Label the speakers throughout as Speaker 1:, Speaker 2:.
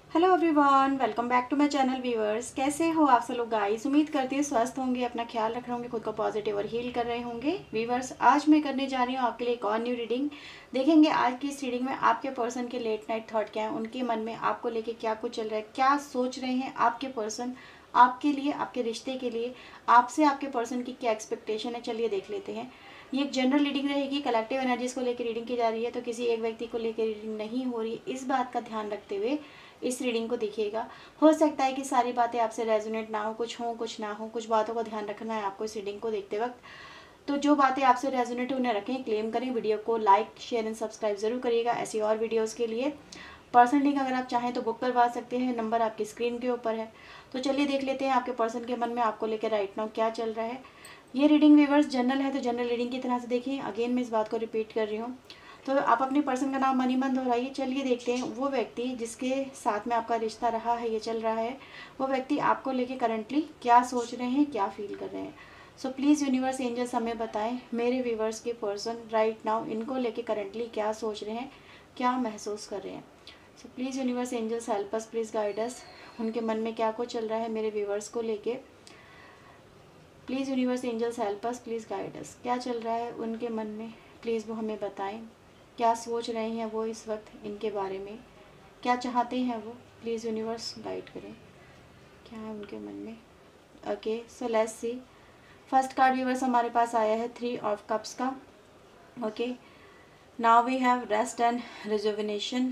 Speaker 1: Hello everyone, welcome back to my channel viewers. कैसे हो आप सब लोग गाइस? उम्मीद करती हूँ स्वस्थ होंगे, अपना ख्याल रख रहे होंगे, खुद को पॉजिटिव और हील कर रहे होंगे। व्यूअर्स, आज मैं करने जा रही हूँ आपके लिए एक और न्यू रीडिंग। देखेंगे आज की इस रीडिंग में आपके पर्सन के लेट नाइट थॉट क्या है, उनके मन में आपको लेके क्या कुछ चल रहा है, क्या सोच रहे हैं आपके पर्सन आपके लिए, आपके रिश्ते के लिए, आपसे आपके पर्सन की क्या एक्सपेक्टेशन है। चलिए देख लेते हैं। ये एक जनरल रीडिंग रहेगी, कलेक्टिव एनर्जीज को लेकर रीडिंग की जा रही है, तो किसी एक व्यक्ति को लेकर रीडिंग नहीं हो रही, इस बात का ध्यान रखते हुए इस रीडिंग को देखिएगा। हो सकता है कि सारी बातें आपसे रेजोनेट ना हो, कुछ ना हो, कुछ बातों का ध्यान रखना है आपको इस रीडिंग को देखते वक्त। तो जो बातें आपसे रेजोनेट उन्हें रखें, क्लेम करें। वीडियो को लाइक शेयर एंड सब्सक्राइब जरूर करिएगा ऐसी और वीडियोज़ के लिए। पर्सन लिंक अगर आप चाहें तो बुक करवा सकते हैं, नंबर आपकी स्क्रीन के ऊपर है। तो चलिए देख लेते हैं आपके पर्सन के मन में आपको लेकर राइट नाउ क्या चल रहा है। ये रीडिंग व्यूअर्स जनरल है, तो जनरल रीडिंग की तरह से देखिए। अगेन मैं इस बात को रिपीट कर रही हूँ, तो आप अपने पर्सन का नाम मनी मन दोहराइए। चलिए देखते हैं वो व्यक्ति जिसके साथ में आपका रिश्ता रहा है, ये चल रहा है, वो व्यक्ति आपको लेके करंटली क्या सोच रहे हैं, क्या फील कर रहे हैं। सो प्लीज़ यूनिवर्स एंजल्स हमें बताएं, मेरे व्यूवर्स के पर्सन राइट नाउ इनको लेके करंटली क्या सोच रहे हैं, क्या महसूस कर रहे हैं। So please universe angels help us, please guide us. उनके मन में क्या कुछ चल रहा है मेरे व्यूवर्स को लेके। Please universe angels help us, please guide us. क्या चल रहा है उनके मन में, प्लीज़ वो हमें बताएं। क्या सोच रहे हैं वो इस वक्त इनके बारे में, क्या चाहते हैं वो, प्लीज़ यूनिवर्स गाइड करें। क्या है उनके मन में। Okay, so let's see. First card viewers हमारे पास आया है 3 ऑफ कप्स का। Okay, now we have rest and rejuvenation.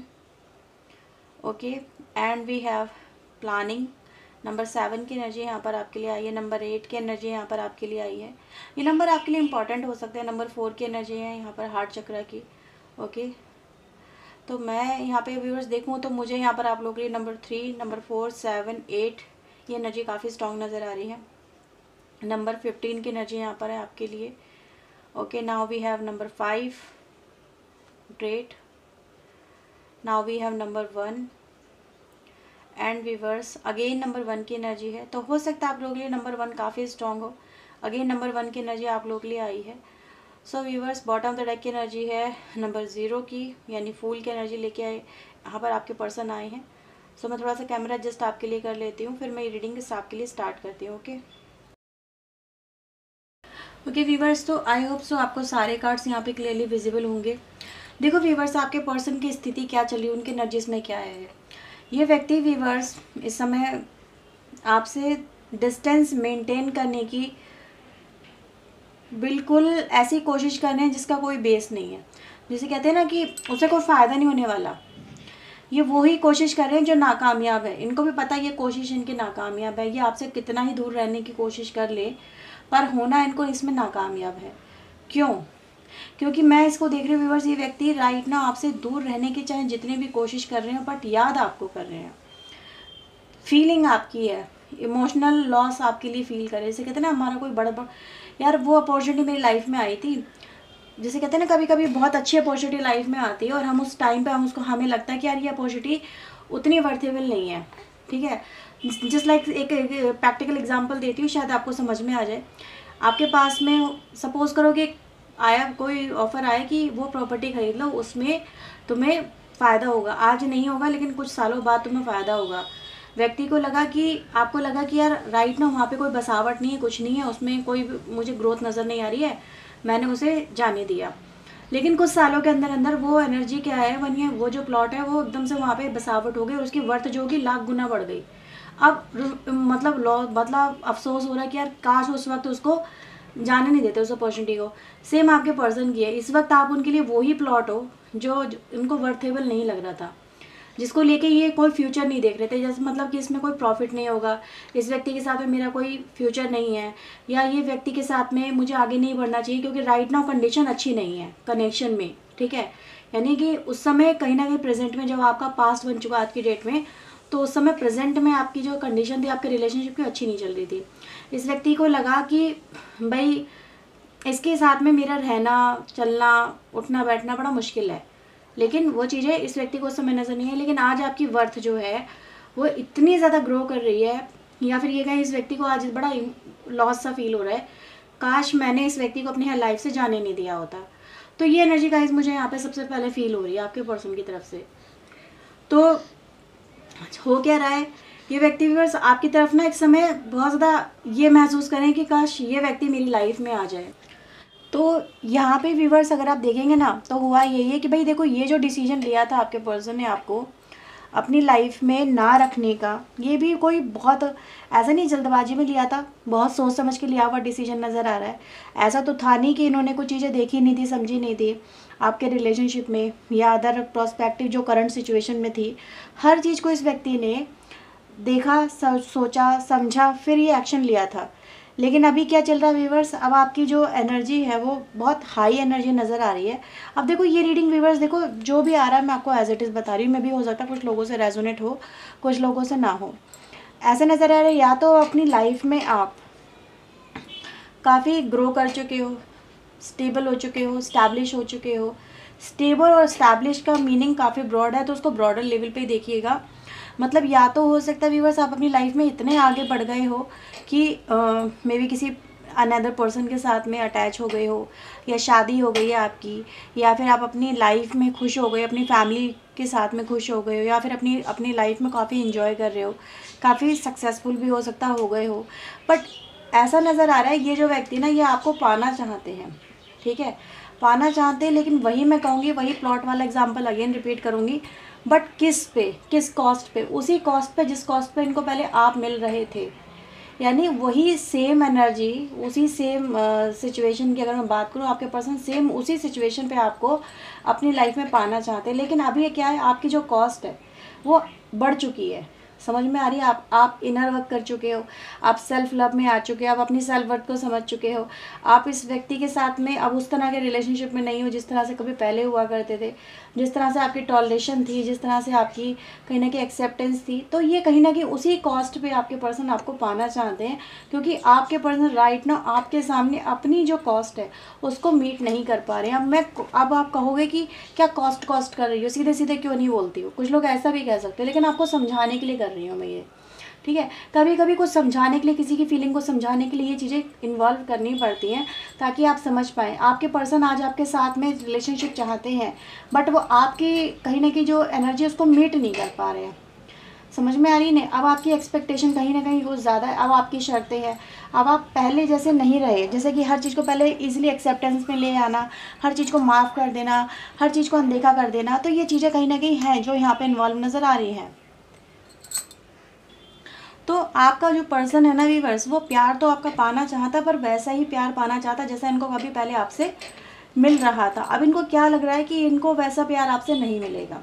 Speaker 1: Okay, and we have planning. Number 7 की एनर्जी यहाँ पर आपके लिए आई है। नंबर 8 की एनर्जी यहाँ पर आपके लिए आई है। ये नंबर आपके लिए इंपॉर्टेंट हो सकते हैं। नंबर 4 की एनर्जी है यहाँ पर हार्ट चक्र की। ओके, तो मैं यहाँ पे व्यूअर्स देखूँ तो मुझे यहाँ पर आप लोगों के लिए नंबर 3, नंबर 4, 7, 8 ये एनर्जी काफ़ी स्ट्रॉन्ग नज़र आ रही है। नंबर 15 की एनर्जी यहाँ पर है आपके लिए। Okay, now we have number 5, great. Now we have number 1 and viewers again number 1 की एनर्जी है। तो हो सकता है आप लोगों के लिए नंबर 1 काफ़ी स्ट्रॉन्ग हो। अगेन नंबर 1 की एनर्जी आप लोगों के लिए आई है। So viewers bottom of the deck की एनर्जी है नंबर 0 की, यानी फूल की एनर्जी लेके आए यहाँ पर आपके पर्सन आए हैं। सो मैं थोड़ा सा कैमरा एडजस्ट आपके लिए कर लेती हूँ, फिर मैं रीडिंग आपके लिए स्टार्ट करती हूँ। ओके व्यूअर्स, तो आई होप सो आपको सारे कार्ड्स यहाँ पे क्लियरली विजिबल होंगे। देखो व्यूअर्स, आपके पर्सन की स्थिति क्या चली, उनके एनर्जीज में क्या है। ये व्यक्ति व्यूअर्स इस समय आपसे डिस्टेंस मेंटेन करने की बिल्कुल ऐसी कोशिश कर रहे हैं जिसका कोई बेस नहीं है। जैसे कहते हैं ना कि उसे कोई फ़ायदा नहीं होने वाला, ये वही कोशिश कर रहे हैं जो नाकामयाब है। इनको भी पता है ये कोशिश इनकी नाकामयाब है। ये आपसे कितना ही दूर रहने की कोशिश कर ले, पर होना इनको इसमें नाकामयाब है। क्यों? क्योंकि मैं इसको देख रही हूँ व्यूअर्स, ये व्यक्ति राइट ना आपसे दूर रहने की चाहे जितनी भी कोशिश कर रहे हैं, बट याद आपको कर रहे हैं। फीलिंग आपकी है, इमोशनल लॉस आपके लिए फील करे। जैसे कहते हैं ना हमारा कोई बड़ा यार वो अपॉर्चुनिटी मेरी लाइफ में आई थी। जैसे कहते हैं ना कभी कभी बहुत अच्छी अपॉर्चुनिटी लाइफ में आती है और हम उस टाइम पे हमें लगता है कि यार ये अपॉर्चुनिटी उतनी वर्थेबल नहीं है। ठीक है, जस्ट लाइक एक प्रैक्टिकल एग्जांपल देती हूँ, शायद आपको समझ में आ जाए। आपके पास में सपोज करो कि आया कोई ऑफ़र आया कि वो प्रॉपर्टी खरीद लो, उसमें तुम्हें फ़ायदा होगा। आज नहीं होगा लेकिन कुछ सालों बाद तुम्हें फ़ायदा होगा। व्यक्ति को लगा कि आपको लगा कि यार राइट ना वहाँ पे कोई बसावट नहीं है, कुछ नहीं है, उसमें कोई मुझे ग्रोथ नज़र नहीं आ रही है, मैंने उसे जाने दिया। लेकिन कुछ सालों के अंदर अंदर वो एनर्जी क्या है बनी, वो जो प्लॉट है वो एकदम से वहाँ पे बसावट हो गई और उसकी वर्थ जो होगी लाख गुना बढ़ गई। अब मतलब अफसोस हो रहा है कि यार काश उस वक्त उसको जाने नहीं देते उस अपॉर्चुनिटी को। सेम आपके पर्सन की है। इस वक्त आप उनके लिए वही प्लॉट हो जो उनको वर्थेबल नहीं लग रहा था, जिसको लेके ये कोई फ्यूचर नहीं देख रहे थे। जैसे मतलब कि इसमें कोई प्रॉफिट नहीं होगा, इस व्यक्ति के साथ में मेरा कोई फ्यूचर नहीं है, या ये व्यक्ति के साथ में मुझे आगे नहीं बढ़ना चाहिए क्योंकि राइट नाउ कंडीशन अच्छी नहीं है कनेक्शन में। ठीक है, यानी कि उस समय कहीं ना कहीं प्रेजेंट में जब आपका पास्ट बन चुका आज की डेट में, तो उस समय प्रेजेंट में आपकी जो कंडीशन थी आपके रिलेशनशिप की अच्छी नहीं चल रही थी। इस व्यक्ति को लगा कि भाई इसके साथ में मेरा रहना चलना उठना बैठना बड़ा मुश्किल है, लेकिन वो चीज़ें इस व्यक्ति को उस समय नज़र नहीं है। लेकिन आज आपकी वर्थ जो है वो इतनी ज़्यादा ग्रो कर रही है, या फिर ये कहें इस व्यक्ति को आज बड़ा लॉस सा फील हो रहा है, काश मैंने इस व्यक्ति को अपनी लाइफ से जाने नहीं दिया होता। तो ये एनर्जी गाइस मुझे यहाँ पे सबसे पहले फील हो रही है आपके पर्सन की तरफ से। तो हो क्या रहा है, ये व्यक्ति व्यूअर्स आपकी तरफ ना एक समय बहुत ज़्यादा ये महसूस करें कि काश ये व्यक्ति मेरी लाइफ में आ जाए। तो यहाँ पे व्यूअर्स अगर आप देखेंगे ना, तो हुआ यही है कि भाई देखो, ये जो डिसीजन लिया था आपके पर्सन ने आपको अपनी लाइफ में ना रखने का, ये भी कोई बहुत ऐसा नहीं जल्दबाजी में लिया था, बहुत सोच समझ के लिया हुआ डिसीजन नज़र आ रहा है। ऐसा तो था नहीं कि इन्होंने कुछ चीज़ें देखी नहीं थी, समझी नहीं थी आपके रिलेशनशिप में या अदर प्रोस्पेक्टिव जो करंट सिचुएशन में थी। हर चीज़ को इस व्यक्ति ने देखा, सोचा, समझा, फिर ये एक्शन लिया था। लेकिन अभी क्या चल रहा है व्यूवर्स, अब आपकी जो एनर्जी है वो बहुत हाई एनर्जी नज़र आ रही है। अब देखो ये रीडिंग व्यूवर्स, देखो जो भी आ रहा है मैं आपको एज इट इज़ बता रही हूँ। मैं भी हो सकता है कुछ लोगों से रेजोनेट हो, कुछ लोगों से ना हो। ऐसे नज़र आ रहा है या तो अपनी लाइफ में आप काफ़ी ग्रो कर चुके हो, स्टेबल हो चुके हो, स्टैब्लिश हो चुके हो। स्टेबल और स्टैब्लिश का मीनिंग काफ़ी ब्रॉड है, तो उसको ब्रॉडर लेवल पे ही देखिएगा। मतलब या तो हो सकता है व्यूअर्स आप अपनी लाइफ में इतने आगे बढ़ गए हो कि मे बी किसी अनदर पर्सन के साथ में अटैच हो गए हो, या शादी हो गई है आपकी, या फिर आप अपनी लाइफ में खुश हो गए, अपनी फैमिली के साथ में खुश हो गए हो, या फिर अपनी लाइफ में काफ़ी इन्जॉय कर रहे हो, काफ़ी सक्सेसफुल भी हो सकता हो गए हो। बट ऐसा नज़र आ रहा है ये जो व्यक्ति ना, ये आपको पाना चाहते हैं, ठीक है, पाना चाहते हैं। लेकिन वही मैं कहूँगी, वही प्लॉट वाला एग्जांपल अगेन रिपीट करूँगी, बट किस पे, किस कॉस्ट पे, उसी कॉस्ट पे जिस कॉस्ट पे इनको पहले आप मिल रहे थे। यानी वही सेम एनर्जी, उसी सेम सिचुएशन की अगर मैं बात करूँ, आपके पर्सन सेम उसी सिचुएशन पे आपको अपनी लाइफ में पाना चाहते हैं। लेकिन अभी ये क्या है, आपकी जो कॉस्ट है वो बढ़ चुकी है। समझ में आ रही है? आप इनर वर्क कर चुके हो, आप सेल्फ लव में आ चुके हो, आप अपनी सेल्फ वर्थ को समझ चुके हो। आप इस व्यक्ति के साथ में अब उस तरह के रिलेशनशिप में नहीं हो जिस तरह से कभी पहले हुआ करते थे, जिस तरह से आपकी टॉलरेशन थी, जिस तरह से आपकी कहीं ना कहीं एक्सेप्टेंस थी। तो ये कहीं ना कहीं उसी कॉस्ट पे आपके पर्सन आपको पाना चाहते हैं, क्योंकि आपके पर्सन राइट ना आपके सामने अपनी जो कॉस्ट है उसको मीट नहीं कर पा रहे हैं। अब आप कहोगे कि क्या कॉस्ट कर रही हो, सीधे सीधे क्यों नहीं बोलती हो, कुछ लोग ऐसा भी कह सकते हैं। लेकिन आपको समझाने के लिए कर रही हूँ मैं ये, ठीक है। कभी कभी कुछ समझाने के लिए, किसी की फीलिंग को समझाने के लिए ये चीज़ें इन्वॉल्व करनी पड़ती हैं, ताकि आप समझ पाएँ। आपके पर्सन आज आपके साथ में रिलेशनशिप चाहते हैं, बट वो आपकी कहीं ना कहीं जो एनर्जी उसको मीट नहीं कर पा रहे हैं। समझ में आ रही है? अब आपकी एक्सपेक्टेशन कहीं ना कहीं कुछ ज़्यादा है, अब आपकी शर्तें हैं, अब आप पहले जैसे नहीं रहे, जैसे कि हर चीज़ को पहले इजीली एक्सेप्टेंस में ले आना, हर चीज़ को माफ़ कर देना, हर चीज़ को अनदेखा कर देना। तो ये चीज़ें कहीं ना कहीं हैं जो यहाँ पे इन्वॉल्व नज़र आ रही हैं। तो आपका जो पर्सन है ना व्यूअर्स, वो प्यार तो आपका पाना चाहता, पर वैसा ही प्यार पाना चाहता जैसा इनको कभी पहले आपसे मिल रहा था। अब इनको क्या लग रहा है कि इनको वैसा प्यार आपसे नहीं मिलेगा।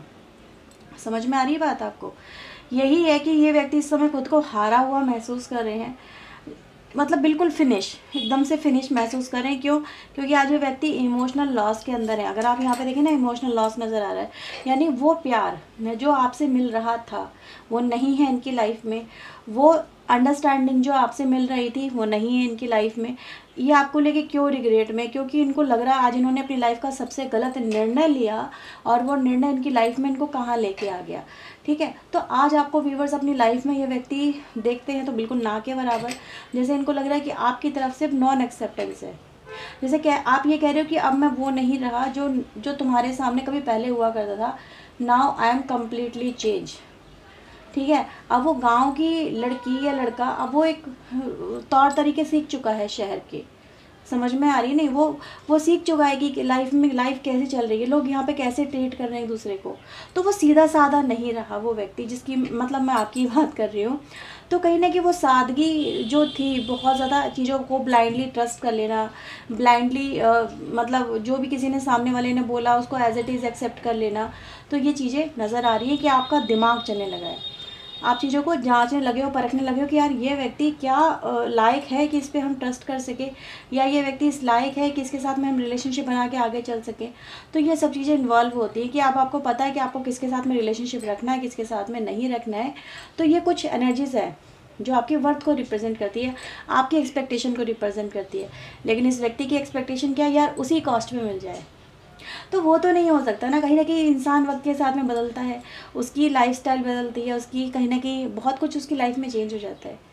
Speaker 1: समझ में आ रही है बात आपको? यही है कि ये व्यक्ति इस समय खुद को हारा हुआ महसूस कर रहे हैं, मतलब बिल्कुल फिनिश, एकदम से फिनिश महसूस कर रहे हैं। क्यों? क्योंकि आज वो व्यक्ति इमोशनल लॉस के अंदर है। अगर आप यहाँ पे देखें ना, इमोशनल लॉस नज़र आ रहा है, यानी वो प्यार जो आपसे मिल रहा था वो नहीं है इनकी लाइफ में, वो अंडरस्टैंडिंग जो आपसे मिल रही थी वो नहीं है इनकी लाइफ में। ये आपको लेके क्यों रिग्रेट में? क्योंकि इनको लग रहा है आज इन्होंने अपनी लाइफ का सबसे गलत निर्णय लिया, और वो निर्णय इनकी लाइफ में इनको कहाँ लेके आ गया, ठीक है। तो आज आपको व्यूवर्स अपनी लाइफ में ये व्यक्ति देखते हैं तो बिल्कुल ना के बराबर, जैसे इनको लग रहा है कि आपकी तरफ से नॉन एक्सेप्टेंस है। जैसे क्या आप ये कह रहे हो कि अब मैं वो नहीं रहा जो तुम्हारे सामने कभी पहले हुआ करता था, now I am completely change, ठीक है। अब वो गांव की लड़की या लड़का, अब वो एक तौर तरीके सीख चुका है शहर के। समझ में आ रही नहीं? वो सीख चुका है कि लाइफ में लाइफ कैसे चल रही है, लोग यहाँ पे कैसे ट्रीट कर रहे हैं एक दूसरे को। तो वो सीधा साधा नहीं रहा वो व्यक्ति, जिसकी मतलब मैं आपकी बात कर रही हूँ। तो कहीं ना कहीं वो सादगी जो थी, बहुत ज़्यादा चीज़ों को ब्लाइंडली ट्रस्ट कर लेना, ब्लाइंडली मतलब जो भी किसी ने सामने वाले ने बोला उसको एज इट इज़ एक्सेप्ट कर लेना। तो ये चीज़ें नज़र आ रही है कि आपका दिमाग चलने लगा है, आप चीज़ों को जांचने लगे हो, परखने लगे हो कि यार ये व्यक्ति क्या लायक है कि इस पर हम ट्रस्ट कर सके, या ये व्यक्ति इस लायक है कि इसके साथ में हम रिलेशनशिप बना के आगे चल सकें। तो ये सब चीज़ें इन्वॉल्व होती हैं कि अब आपको पता है कि आपको किसके साथ में रिलेशनशिप रखना है, किसके साथ में नहीं रखना है। तो ये कुछ एनर्जीज़ है जो आपकी वर्थ को रिप्रेजेंट करती है, आपकी एक्सपेक्टेशन को रिप्रेजेंट करती है। लेकिन इस व्यक्ति की एक्सपेक्टेशन क्या है, यार उसी कॉस्ट में मिल जाए। तो वो तो नहीं हो सकता ना कहीं इंसान वक्त के साथ में बदलता है, उसकी लाइफस्टाइल बदलती है, उसकी कहीं ना कहीं बहुत कुछ उसकी लाइफ में चेंज हो जाता है।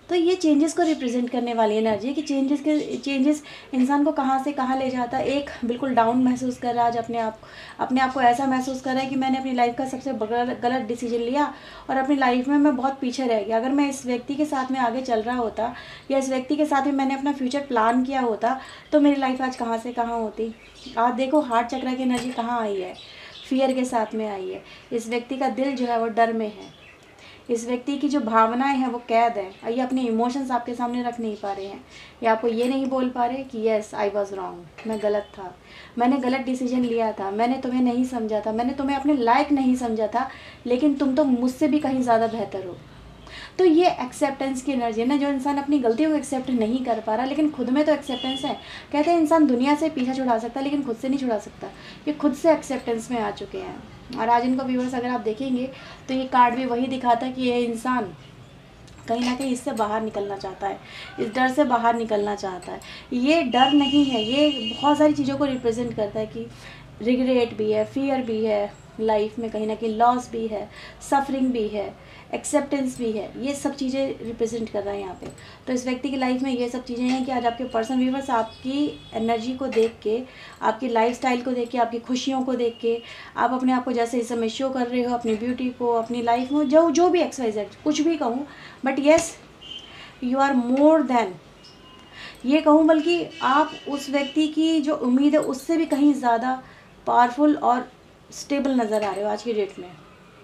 Speaker 1: तो ये चेंजेस को रिप्रेजेंट करने वाली एनर्जी है कि चेंजेस इंसान को कहाँ से कहाँ ले जाता है। एक बिल्कुल डाउन महसूस कर रहा है, आज अपने आप को ऐसा महसूस कर रहा है कि मैंने अपनी लाइफ का सबसे गलत डिसीजन लिया और अपनी लाइफ में मैं बहुत पीछे रह गया। अगर मैं इस व्यक्ति के साथ में आगे चल रहा होता या इस व्यक्ति के साथ में मैंने अपना फ्यूचर प्लान किया होता तो मेरी लाइफ आज कहाँ से कहाँ होती। आप देखो हार्ट चक्र की एनर्जी कहाँ आई है, फियर के साथ में आई है। इस व्यक्ति का दिल जो है वो डर में है, इस व्यक्ति की जो भावनाएं हैं वो कैद है। ये अपने इमोशंस आपके सामने रख नहीं पा रहे हैं, या आपको ये नहीं बोल पा रहे कि यस आई वॉज रॉन्ग, मैं गलत था, मैंने गलत डिसीजन लिया था, मैंने तुम्हें नहीं समझा था, मैंने तुम्हें अपने लायक नहीं समझा था, लेकिन तुम तो मुझसे भी कहीं ज़्यादा बेहतर हो। तो ये एक्सेप्टेंस की एनर्जी है ना, जो इंसान अपनी गलतियों को एक्सेप्ट नहीं कर पा रहा, लेकिन खुद में तो एक्सेप्टेंस है। कहते हैं इंसान दुनिया से पीछा छुड़ा सकता है लेकिन खुद से नहीं छुड़ा सकता। ये खुद से एक्सेप्टेंस में आ चुके हैं। और आज इनको व्यूअर्स अगर आप देखेंगे तो ये कार्ड भी वही दिखाता है कि ये इंसान कहीं ना कहीं इससे बाहर निकलना चाहता है, इस डर से बाहर निकलना चाहता है। ये डर नहीं है, ये बहुत सारी चीज़ों को रिप्रेजेंट करता है कि रिग्रेट भी है, फियर भी है, लाइफ में कहीं ना कहीं लॉस भी है, सफरिंग भी है, एक्सेप्टेंस भी है। ये सब चीज़ें रिप्रेजेंट कर रहा है यहाँ पे। तो इस व्यक्ति की लाइफ में ये सब चीज़ें हैं कि आज आपके पर्सन व्यूअर्स आपकी एनर्जी को देख के, आपकी लाइफस्टाइल को देख के, आपकी खुशियों को देख के, आप अपने आप को जैसे इस समय शो कर रहे हो, अपनी ब्यूटी को, अपनी लाइफ में जो भी एक्सरसाइज कुछ भी कहूँ, but yes you are more than, ये कहूँ बल्कि आप उस व्यक्ति की जो उम्मीद है उससे भी कहीं ज़्यादा पावरफुल और स्टेबल नज़र आ रहे हो आज की डेट में।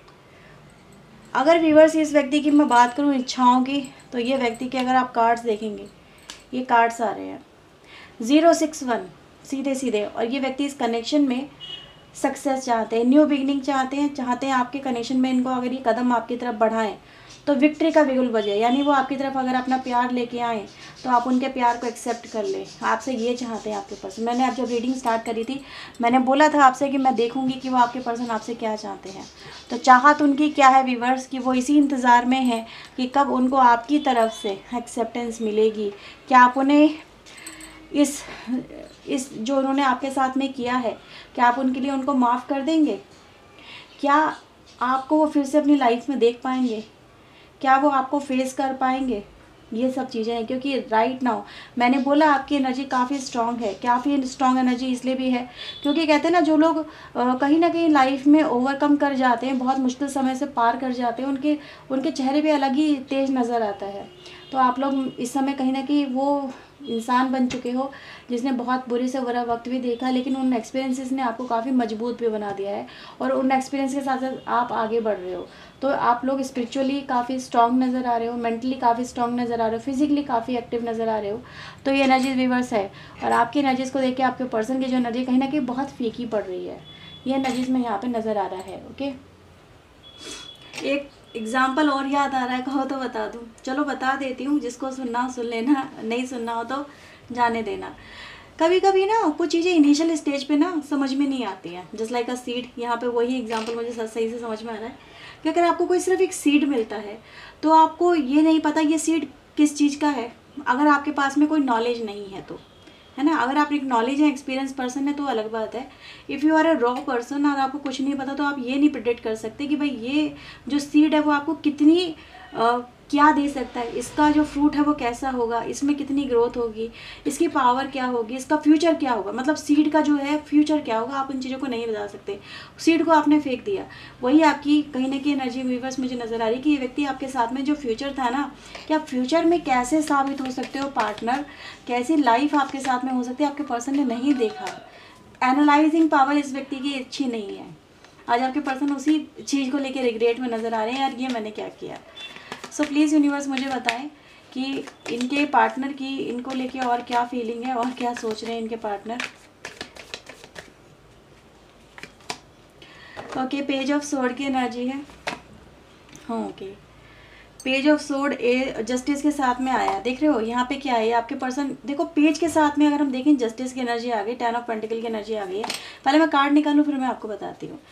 Speaker 1: अगर व्यूअर्स इस व्यक्ति की मैं बात करूं इच्छाओं की, तो ये व्यक्ति के अगर आप कार्ड्स देखेंगे, ये कार्ड्स आ रहे हैं 061 सीधे सीधे। और ये व्यक्ति इस कनेक्शन में सक्सेस चाहते हैं, न्यू बिगिनिंग चाहते हैं आपके कनेक्शन में। इनको अगर ये कदम आपकी तरफ बढ़ाएं तो विक्ट्री का बिगुल बजे, यानी वो आपकी तरफ अगर अपना प्यार लेके आएँ तो आप उनके प्यार को एक्सेप्ट कर लें। आपसे ये चाहते हैं आपके पर्सन। मैंने आप जब रीडिंग स्टार्ट करी थी मैंने बोला था आपसे कि मैं देखूंगी कि वो आपके पर्सन आपसे क्या चाहते हैं। तो चाहत उनकी क्या है व्यूअर्स, कि वो इसी इंतज़ार में है कि कब उनको आपकी तरफ से एक्सेप्टेंस मिलेगी। क्या आप उन्हें इस जो उन्होंने आपके साथ में किया है, क्या आप उनके लिए उनको माफ़ कर देंगे? क्या आपको वो फिर से अपनी लाइफ में देख पाएंगे? क्या वो आपको फेस कर पाएंगे? ये सब चीज़ें हैं, क्योंकि राइट नाउ मैंने बोला आपकी एनर्जी काफ़ी स्ट्रॉन्ग है। काफ़ी स्ट्रॉन्ग एनर्जी इसलिए भी है क्योंकि कहते हैं ना, जो लोग कहीं ना कहीं लाइफ में ओवरकम कर जाते हैं, बहुत मुश्किल समय से पार कर जाते हैं, उनके चेहरे पे अलग ही तेज नज़र आता है। तो आप लोग इस समय कहीं ना कहीं वो इंसान बन चुके हो जिसने बहुत बुरे से बुरा वक्त भी देखा, लेकिन उन एक्सपीरियंसेस ने आपको काफ़ी मजबूत भी बना दिया है और उन एक्सपीरियंस के साथ साथ आप आगे बढ़ रहे हो। तो आप लोग स्पिरिचुअली काफ़ी स्ट्रॉन्ग नज़र आ रहे हो, मेंटली काफ़ी स्ट्रॉन्ग नज़र आ रहे हो, फिजिकली काफ़ी एक्टिव नज़र आ रहे हो। तो ये एनर्जीज रिवर्स है और आपकी एनर्जीज़ को देख के आपके पर्सन की जो एनर्जी कहीं ना कहीं बहुत फीकी पड़ रही है, ये एनर्जीज में यहाँ पर नज़र आ रहा है। ओके, एक एग्जाम्पल और याद आ रहा है, कहो तो बता दूं? चलो बता देती हूँ, जिसको सुनना हो सुन लेना, नहीं सुनना हो तो जाने देना। कभी कभी ना कुछ चीज़ें इनिशियल स्टेज पे ना समझ में नहीं आती हैं, जस्ट लाइक अ सीड। यहाँ पे वही एग्जांपल मुझे सही से समझ में आ रहा है कि अगर आपको कोई सिर्फ एक सीड मिलता है तो आपको ये नहीं पता ये सीड किस चीज़ का है, अगर आपके पास में कोई नॉलेज नहीं है तो, है ना। अगर आप एक नॉलेज है, एक्सपीरियंस पर्सन है तो अलग बात है। If you are a raw person और आपको कुछ नहीं पता तो आप ये नहीं प्रिडिक्ट कर सकते कि भाई ये जो सीड है वो आपको कितनी क्या दे सकता है, इसका जो फ्रूट है वो कैसा होगा, इसमें कितनी ग्रोथ होगी, इसकी पावर क्या होगी, इसका फ्यूचर क्या होगा, मतलब सीड का जो है फ्यूचर क्या होगा, आप उन चीज़ों को नहीं बता सकते। सीड को आपने फेंक दिया। वही आपकी कहीं ना कहीं एनर्जी व्यूअर्स मुझे नज़र आ रही है कि ये व्यक्ति आपके साथ में जो फ्यूचर था ना, कि आप फ्यूचर में कैसे साबित हो सकते हो पार्टनर, कैसी लाइफ आपके साथ में हो सकती है, आपके पर्सन ने नहीं देखा। एनालाइजिंग पावर इस व्यक्ति की अच्छी नहीं है। आज आपके पर्सन उसी चीज़ को लेकर रिग्रेट में नज़र आ रहे हैं, यार ये मैंने क्या किया। सो प्लीज़ यूनिवर्स मुझे बताएं कि इनके पार्टनर की इनको लेके और क्या फीलिंग है और क्या सोच रहे हैं इनके partner. Okay, page of sword की एनर्जी है। हाँ okay, page of sword justice के साथ में आया, देख रहे हो यहाँ पे क्या है, आपके पर्सन देखो पेज के साथ में अगर हम देखें जस्टिस की एनर्जी आ गई, 10 ऑफ पेंटिकल की एनर्जी आ गई है। पहले मैं कार्ड निकालूँ फिर मैं आपको बताती हूँ।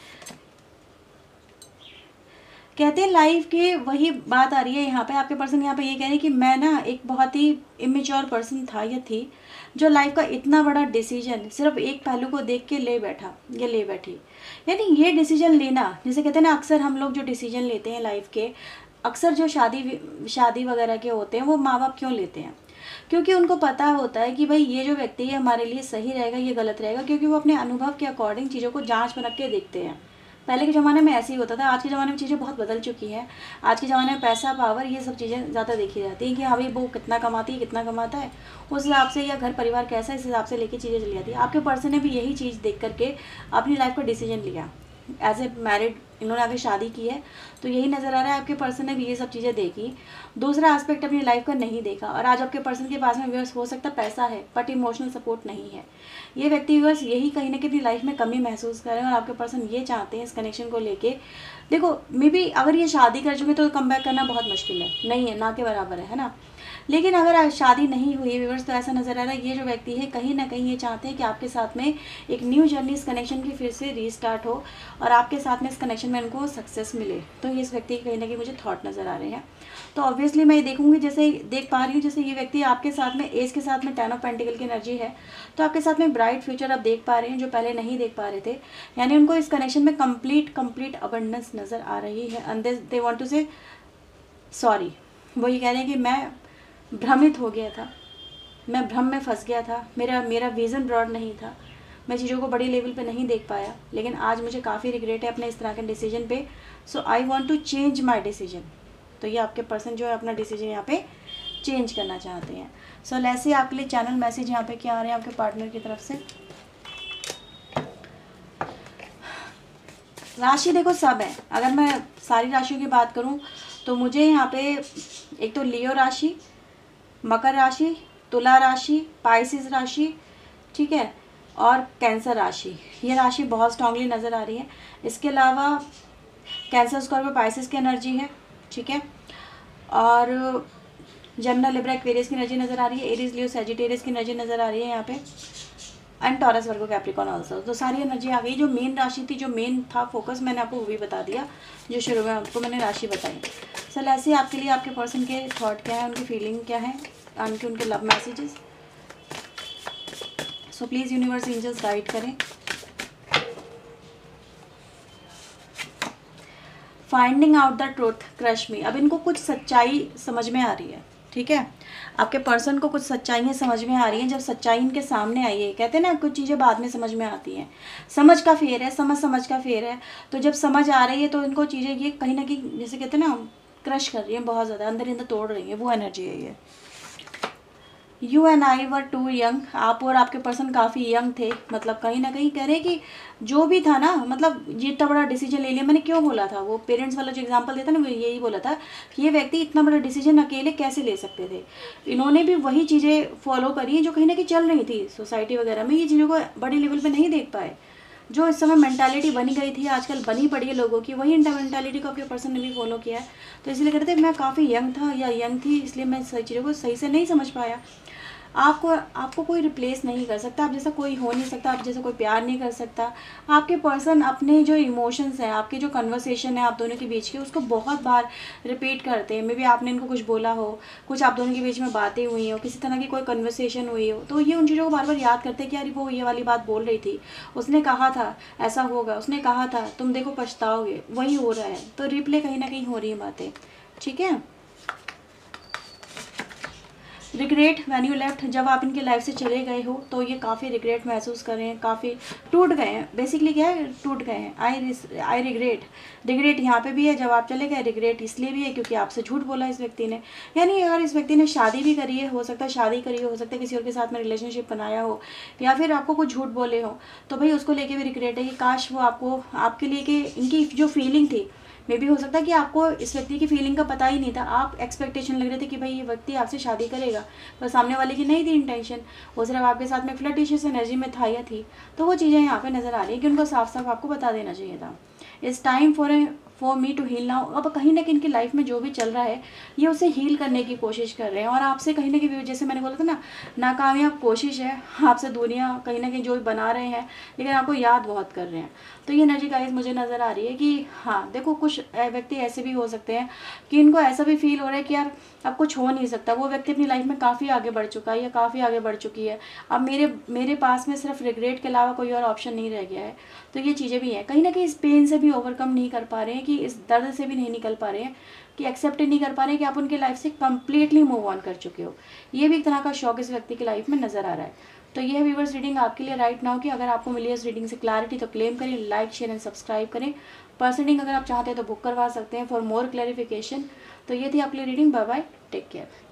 Speaker 1: कहते हैं लाइफ की वही बात आ रही है यहाँ पे, आपके पर्सन यहाँ पे ये कह रहे हैं कि मैं ना एक बहुत ही इमेच्योर पर्सन था या थी, जो लाइफ का इतना बड़ा डिसीजन सिर्फ एक पहलू को देख के ले बैठी। यानी ये डिसीजन लेना, जैसे कहते हैं ना अक्सर हम लोग जो डिसीजन लेते हैं लाइफ के, अक्सर जो शादी वगैरह के होते हैं वो माँ बाप क्यों लेते हैं? क्योंकि उनको पता होता है कि भाई ये जो व्यक्ति है हमारे लिए सही रहेगा, ये गलत रहेगा, क्योंकि वो अपने अनुभव के अकॉर्डिंग चीज़ों को जांच परख के देखते हैं। पहले के ज़माने में ऐसे ही होता था, आज के ज़माने में चीज़ें बहुत बदल चुकी हैं। आज के ज़माने में पैसा, पावर, ये सब चीज़ें ज़्यादा देखी जाती हैं कि हाँ भाई वो कितना कमाती है, कितना कमाता है, उस हिसाब से, या घर परिवार कैसा है, इस हिसाब से लेके चीज़ें चली जाती है। आपके पर्सन ने भी यही चीज़ देख करके अपनी लाइफ का डिसीजन लिया। एज ए मैरिड इन्होंने आगे शादी की है, तो यही नज़र आ रहा है आपके पर्सन ने भी ये सब चीज़ें देखी। दूसरा एस्पेक्ट अपनी लाइफ का नहीं देखा, और आज आपके पर्सन के पास में व्यूअर्स हो सकता है पैसा है बट इमोशनल सपोर्ट नहीं है। ये व्यक्ति व्यूअर्स यही कहीं ना कहीं अपनी लाइफ में कमी महसूस कर रहे हैं, और आपके पर्सन ये चाहते हैं इस कनेक्शन को लेके। देखो मे बी अगर ये शादी कर चुके तो कम बैक करना बहुत मुश्किल है, नहीं है, ना के बराबर है ना। लेकिन अगर शादी नहीं हुई है व्यूअर्स, तो ऐसा नज़र आ रहा है ये जो व्यक्ति है कहीं ना कहीं ये चाहते हैं कि आपके साथ में एक न्यू जर्नी इस कनेक्शन की फिर से रीस्टार्ट हो, और आपके साथ में इस कनेक्शन में उनको सक्सेस मिले। तो ये इस व्यक्ति के कहीं ना कहीं मुझे थॉट नज़र आ रहे हैं। तो ऑब्वियसली मैं ये देखूंगी, जैसे देख पा रही हूँ, जैसे ये व्यक्ति आपके साथ में एज के साथ में 10 ऑफ पेंटिकल की एनर्जी है, तो आपके साथ में ब्राइट फ्यूचर आप देख पा रहे हैं जो पहले नहीं देख पा रहे थे। यानी उनको इस कनेक्शन में कंप्लीट अबंडेंस नज़र आ रही है, and they want to say sorry. वो ये कह रहे हैं कि मैं भ्रमित हो गया था, मैं भ्रम में फंस गया था, मेरा विज़न ब्रॉड नहीं था, मैं चीज़ों को बड़ी लेवल पे नहीं देख पाया, लेकिन आज मुझे काफ़ी रिग्रेट है अपने इस तरह के डिसीजन पे। So I want to change my decision. तो ये आपके पर्सन जो है अपना डिसीजन यहाँ पे चेंज करना चाहते हैं। सो ऐसे आपके लिए चैनल मैसेज यहाँ पे क्या आ रहे हैं आपके पार्टनर की तरफ से। राशि देखो सब है, अगर मैं सारी राशियों की बात करूँ तो मुझे यहाँ पे एक तो लियो राशि, मकर राशि, तुला राशि, पाइसिस राशि, ठीक है, और कैंसर राशि, ये राशि बहुत स्ट्रांगली नज़र आ रही है। इसके अलावा कैंसर, स्कॉर्पियो, पाइसिस की एनर्जी है, ठीक है, और जमुना, लिब्रा, एक्वेरियस की एनर्जी नज़र आ रही है, एरीज, लियो, सैजिटेरियस की एनर्जी नज़र आ रही है यहाँ पे, and Taurus, Virgo, Capricorn also. तो सारी एनर्जी आ गई। जो मेन राशि थी, जो मेन था फोकस, मैंने आपको वो भी बता दिया, जो शुरू में आपको मैंने राशि बताई। सर ऐसे आपके लिए आपके पर्सन के थॉट क्या है, उनकी फीलिंग क्या है, उनके love messages. So please universe, angels guide करें। Finding out the truth, crush me. अब इनको कुछ सच्चाई समझ में आ रही है, ठीक है, आपके पर्सन को कुछ सच्चाइयाँ समझ में आ रही हैं। जब सच्चाई इनके सामने आई है, कहते हैं ना कुछ चीज़ें बाद में समझ में आती हैं, समझ का फेर है, समझ का फेर है। तो जब समझ आ रही है तो इनको चीज़ें ये कहीं ना कहीं जैसे कहते हैं ना क्रश कर रही हैं, बहुत ज़्यादा अंदर तोड़ रही है, वो एनर्जी है ये। You and I were too young, आप और आपके पर्सन काफ़ी यंग थे, मतलब कहीं ना कहीं कह रहे हैं कि जो भी था ना, मतलब ये इतना बड़ा डिसीजन ले लिया। मैंने क्यों बोला था, वो पेरेंट्स वाला जो एग्जांपल देता ना, वो यही बोला था कि ये व्यक्ति इतना बड़ा डिसीजन अकेले कैसे ले सकते थे। इन्होंने भी वही चीज़ें फॉलो करी जो कहीं ना कहीं चल रही थी सोसाइटी वगैरह में, ये चीज़ों को बड़ी लेवल पर नहीं देख पाए। जो इस समय मेंटालिटी बनी गई थी, आजकल बनी पड़ी है लोगों की, वही मेंटालिटी को आपके पर्सन ने भी फॉलो किया है। तो इसलिए कहते थे मैं काफ़ी यंग था या यंग थी, इसलिए मैं सही चीज़ों को सही से नहीं समझ पाया। आपको कोई रिप्लेस नहीं कर सकता, आप जैसा कोई हो नहीं सकता, आप जैसा कोई प्यार नहीं कर सकता। आपके पर्सन अपने जो इमोशंस हैं, आपके जो कन्वर्सेशन है आप दोनों के बीच के, उसको बहुत बार रिपीट करते हैं। मे बी आपने इनको कुछ बोला हो, कुछ आप दोनों के बीच में बातें हुई हो, किसी तरह की कोई कन्वर्सेशन हुई हो, तो ये उन चीज़ों को बार बार याद करते हैं कि यार वो ये वाली बात बोल रही थी, उसने कहा था ऐसा होगा, उसने कहा था तुम देखो पछताओगे, वही हो रहा है। तो रिप्ले कहीं ना कहीं हो रही है बातें, ठीक है। रिग्रेट व्हेन यू लेफ्ट, जब आप इनकी लाइफ से चले गए हो तो ये काफ़ी रिग्रेट महसूस कर रहे हैं, काफ़ी टूट गए हैं। बेसिकली क्या है, टूट गए हैं। आई रिग्रेट यहाँ पे भी है, जब आप चले गए। रिग्रेट इसलिए भी है क्योंकि आपसे झूठ बोला इस व्यक्ति ने। यानी अगर इस व्यक्ति ने शादी भी करी है, हो सकता है शादी करी हो सकता है किसी और के साथ में रिलेशनशिप बनाया हो, या फिर आपको कुछ झूठ बोले हो, तो भाई उसको लेके भी रिग्रेट है कि काश वो आपके लिए कि इनकी जो फीलिंग थी, मे भी हो सकता है कि आपको इस व्यक्ति की फीलिंग का पता ही नहीं था। आप एक्सपेक्टेशन लग रहे थे कि भाई ये व्यक्ति आपसे शादी करेगा, पर सामने वाले की नहीं थी इंटेंशन, वो सिर्फ आपके साथ में फ्लर्टिशियस एनर्जी में था या थी। तो वो चीज़ें यहाँ पे नज़र आ रही है कि उनको साफ साफ आपको बता देना चाहिए था। It's time for me to heal now. अब कहीं ना कहीं इनकी लाइफ में जो भी चल रहा है, ये उसे हील करने की कोशिश कर रहे हैं, और आपसे कहीं ना कहीं, जैसे मैंने बोला था ना, नाकामयाब कोशिश है, आपसे दूरियां कहीं ना कहीं जो भी बना रहे हैं, लेकिन आपको याद बहुत कर रहे हैं। तो ये एनर्जी गाइस मुझे नज़र आ रही है कि हाँ देखो, कुछ व्यक्ति ऐसे भी हो सकते हैं कि इनको ऐसा भी फील हो रहा है कि यार अब कुछ हो नहीं सकता, वो व्यक्ति अपनी लाइफ में काफ़ी आगे बढ़ चुका है या काफ़ी आगे बढ़ चुकी है, अब मेरे पास में सिर्फ रिग्रेट के अलावा कोई और ऑप्शन नहीं रह गया है। तो ये चीज़ें भी हैं, कहीं ना कहीं इस पेन से भी ओवरकम नहीं कर पा रहे हैं कि कि इस दर्द से भी नहीं निकल पा रहे हैं, कि एक्सेप्ट ही नहीं कर पा रहे हैं कि आप उनके लाइफ से कंप्लीटली मूव ऑन कर चुके हो। ये भी एक तरह का शॉक इस व्यक्ति की लाइफ में नजर आ रहा है। तो ये है व्यूअर्स रीडिंग आपके लिए राइट नाउ की। अगर आपको मिली है इस रीडिंग से क्लैरिटी तो क्लेम करें, लाइक शेयर एंड सब्सक्राइब करें। पर्सनल रीडिंग अगर आप चाहते हैं तो बुक करवा सकते हैं फॉर मोर क्लैरिफिकेशन। तो ये थी आपकी reading. Bye bye, take care.